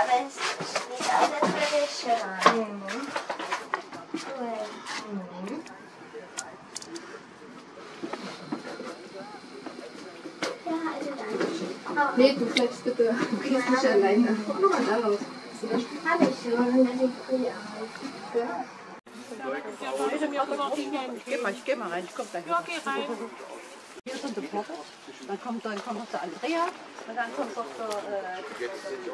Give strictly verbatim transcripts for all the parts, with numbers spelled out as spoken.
aber es sieht aus, als würde es schön. Mhm. Cool. Mhm. Ja, also danke. Nee, du bleibst bitte. Du gehst nicht alleine. Guck mal da raus. Habe ich schon und das sieht cool aus. Ja. Ich geh mal, ich geh mal rein, ich komm gleich. Ja, geh rein. Hier ist unser Papa, dann kommt, dann kommt noch der Andrea und dann kommt noch der... Äh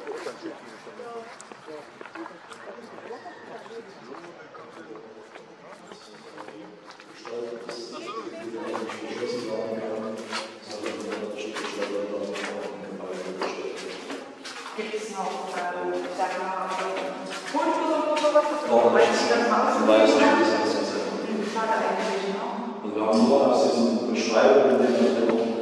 Gibt es noch, äh, ich sag mal, Fotos oder sowas? Warum nicht? Das weiß ich nicht. Schade eigentlich, ne? Und wir haben nur aus diesen Beschreibungen,